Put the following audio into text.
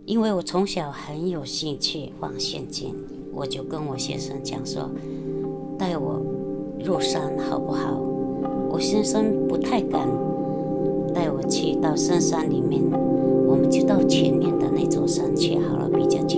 因为我从小很有兴趣放现金，我就跟我先生讲说，带我入山好不好？我先生不太敢带我去到深山里面，我们就到前面的那座山去好了，比较